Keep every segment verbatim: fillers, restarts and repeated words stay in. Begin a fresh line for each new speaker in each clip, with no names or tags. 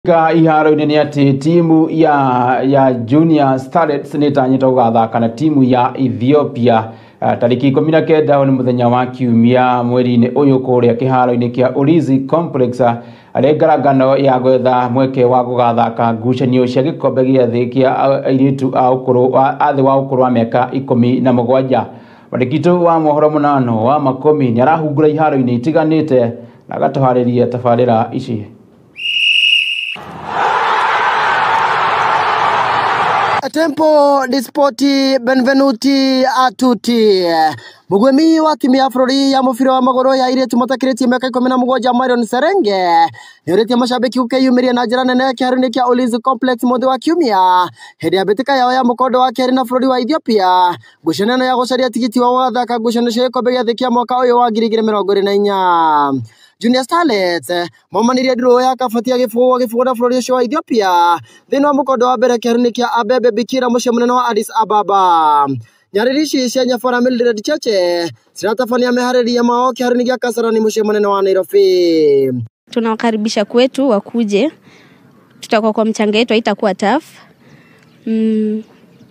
Ka iharo-inĩ nĩ atĩ timu ya ya Junior Starlets nĩtanyĩtwo gũgathaka na timu ya Ethiopia uh, tarĩki ikũmi na kenda nĩ mũthenya wa kiumia mweri-inĩ ũyũ kũrĩa kĩharo-inĩ kĩa Ulinzi Complex arĩ ngarangano ya gwetha mweke wa gũgathaka ngucanio cia gĩkombe gĩa thĩ kĩa airĩtu a ũkũrũ a thĩ wa ũkũrũ wa mĩaka ikũmi na mũgwanja. Mwandĩki wa mohoro Mũnano wa Makomi nĩ arahungura iharo-inĩ itiganĩte na agatũharĩria tabarĩra ici.
Tempo di Sporti, benvenuti a tutti. Mugwemi wa timu ya bũrũri ya mũbira wa magũrũ ya airĩtu matakĩrĩtie mĩaka ikũmi na mũgwanja Marion Serenge nĩũrĩtie mashabiki gũkĩyumĩria na njĩra nene kĩharo-inĩ kĩa Ulinzi Complex mũthĩ wa kiumia hĩndĩ ya mbĩtĩka yao ya mũkondo wa kerĩ na bũrũri wa Ethiopia ngucanio ya gũcaria tigiti wa gũgathaka ngucanio cia gĩkombe gĩa thĩ kĩa mwaka ũyũ wa ngiri igĩrĩ mĩrongo ĩrĩ na inya. Junior Starlets maumanirie nduro ya kabatia gĩbũgũ gĩbũgũ na bũrũri ũcio wa Ethiopia thĩinĩ wa mũkondo wa mbere kĩharo-inĩ kĩa Abebe Bikira mũciĩ mũnene wa Addis Ababa. Nyarĩrĩ ici cia Nyabara Mildred Cheche zinatabania meharĩria mao kĩharo-inĩ gĩa Kasarani mũciĩ mũnene wa Nairobi.
Tunawakaribisha kwetu wakuje, tutakuwa kwa mchanga yetu haitakuwa tough. Mm,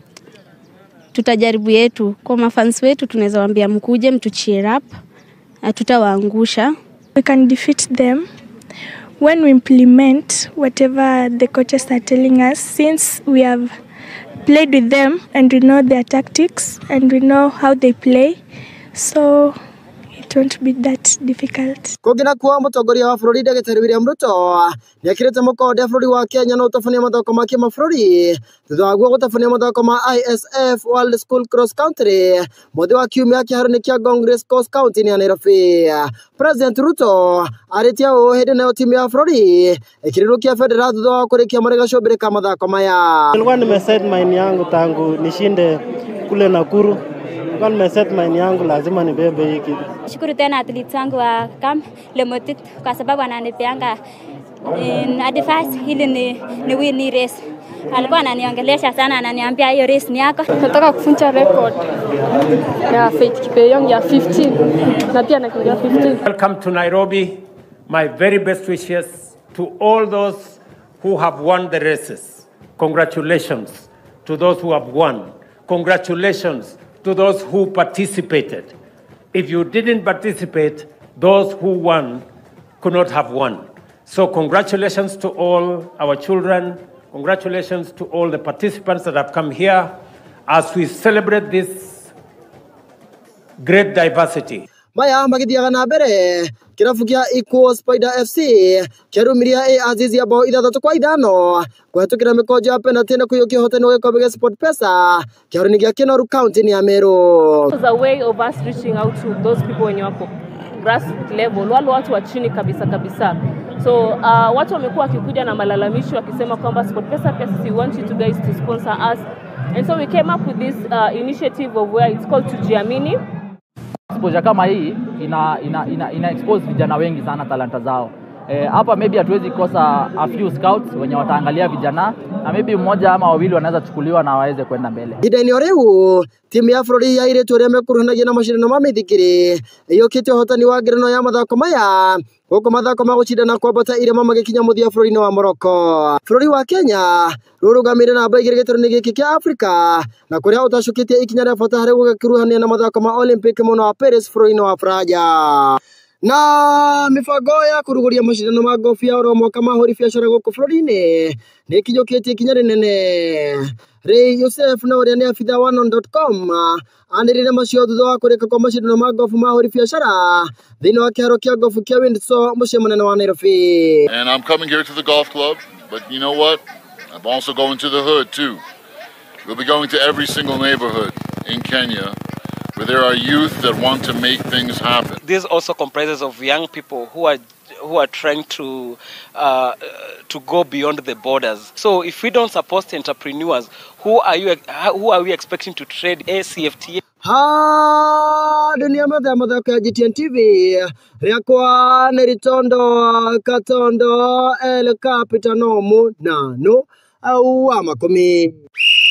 tutajaribu yetu kwa mafans wetu, tunaweza waambia mkuje mtu cheer up, tutawaangusha.
We can defeat them when we implement whatever the coaches are telling us, since we have played with them and we know their tactics and we know how they play, so it won't be that difficult.
Kũngĩra kuwa mũtongoria wa bũrũri Ndagĩtarĩ William Ruto nĩekĩrĩte mũkonde bũrũri wa Kenya na ũtabania mathako ma kĩmabũrũri thutha waguo gũtabania mathako ma I S F World School Cross Country mũthĩ wa kiumia kĩharo-inĩ kĩa Ngong Race Course County ya Nairobi. President Ruto arĩtie ũũ hĩndĩ nayo timu ya bũrũri ĩkĩrirũkia bendera thutha wa kũrĩkia marĩ gacũmbĩrĩ ka mathako maya.
Nilikuwa nimeset mind yangu tangu nishinde kule Nakuru. Nilikuwa nimeset mind yangu lazima nibebe hiki.
Shukuru tena athletes wangu wa camp Lemotit kwa sababu ananipeanga advice ili ni ni win race. Alikuwa ananiongelesha sana, ananiambia hiyo race ni yako.
Nataka kufunja record ya Faith Kipyegon ya fifteen na pia nakimbia fifteen.
Welcome to Nairobi. My very best wishes to all those who have won the races. Congratulations to those who have won. Congratulations to those who participated. If you didn't participate, those who won could not have won. So congratulations to all our children. Congratulations to all the participants that have come here as we celebrate this great diversity.
Maya magithiaga na mbere kirabu kia Equal Spider F C kĩrumiria A Azizi ambao ithathatũ kwa ithano kũhetũkĩra mĩkonjo ya penalty na kũiyũkia ũhotani wa gĩkombe gĩa SportPesa kĩharo-inĩ gĩa Kinoru County ya Meru.
It was a way of us reaching out to those people wenye wako grassroots level, wale watu wa chini kabisa kabisa. So uh, watu wamekuwa wakikuja na malalamishi wakisema kwamba SportPesa pia sisi want you to guys to sponsor us, and so we came up with this uh, initiative of where it's called Tujiamini.
Exposure kama hii ina ina ina, ina expose vijana wengi sana talanta zao. Eh, hapa maybe hatuwezi kosa a few scouts wenye wataangalia vijana na maybe mmoja ama wawili wanaweza chukuliwa na waweze kwenda mbele.
Idaini oreu timu ya bũrũri ya airĩtu arĩa mekuruhanagia na macindano ma mĩthikĩrĩ ĩyũkĩte ũhotani wa ngerenwa ya mathako maya gũkũ mathako ma gũcindana kwambata irema magĩkinya mũthia bũrũri-inĩ wa Morocco. Bũrũri wa Kenya rũrũgamĩrĩire namba igĩrĩ gĩtarũ-inĩ gĩkĩ kĩa Afrika na kũrĩa ũtacũkĩtie ikinya rĩa bata harĩ gũgĩkuruhania na mathako ma Olympic mũno wa Paris bũrũri-inĩ wa Franja. Na mifango ya kuruguria mashindano ma golf ya oro mwaka mahũri biacara gũkũ bũrũri-inĩ nĩ kinyũkĩtie ikinya rĩnene. Ray Yosef na ũrĩa nĩ abitha wa one dot com anĩrĩire macio thutha wa kũrĩka kwa mashindano ma golf mahũri biacara thĩinĩ wa kĩharo kĩa golf kĩa Windsor mũciĩ mũnene wa Nairobi.
And I'm coming here to the golf club, but you know what? I'm also going to the hood too. We'll be going to every single neighborhood in Kenya where there are youth that want to make things happen.
This also comprises of young people who are who are trying to uh, to go beyond the borders. So if we don't support entrepreneurs, who are you who are we expecting to trade A C F T A?
Ha dunia madha mathako ya G T N T V rĩakwa nĩ Ritondo Katondo El Capitano Munano au wa Makomi.